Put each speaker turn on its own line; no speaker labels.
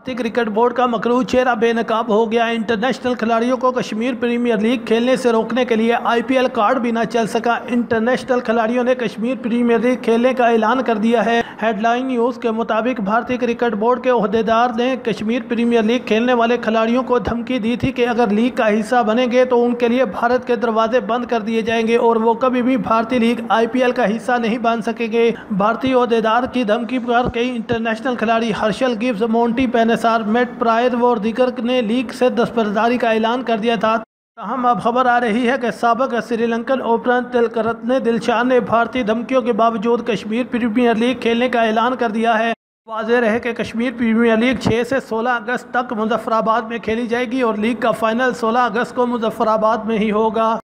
Cricket board का मकरूह चेहरा बेनकाब हो गया। इंटरनेशनल खिलाड़ियों को कश्मीर प्रीमियर लीग खेलने से रोकने के लिए आईपीएल कार्ड भी न चल सका। इंटरनेशनल खिलाड़ियों ने कश्मीर प्रीमियर लीग खेलने का ऐलान कर दिया है। हेडलाइन न्यूज़ के मुताबिक भारतीय क्रिकेट बोर्ड के ओहदेदार ने कश्मीर प्रीमियर लीग खेलने वाले खिलाड़ियों को धमकी दी थी कि अगर लीग का हिस्सा बनेंगे तो उनके लिए भारत के दरवाजे बंद कर दिए जाएंगे और वो कभी भी भारतीय लीग आईपीएल का हिस्सा नहीं बन सकेंगे। भारतीय ओहदेदार की धमकी पर कई इंटरनेशनल खिलाड़ी Herschelle Gibbs, Monty Panesar, Matt Prior और दीगर ने लीग से दस्तबरदारी का ऐलान कर दिया था। ताहम अब खबर आ रही है कि साबिक श्रीलंकन ओपनर तिलकरत्ने दिलशान ने भारतीय धमकियों के बावजूद कश्मीर प्रीमियर लीग खेलने का ऐलान कर दिया है। वाज़ेह रहे कि कश्मीर प्रीमियर लीग 6 से 16 अगस्त तक मुजफ्फराबाद में खेली जाएगी और लीग का फाइनल 16 अगस्त को मुजफ्फराबाद में ही होगा।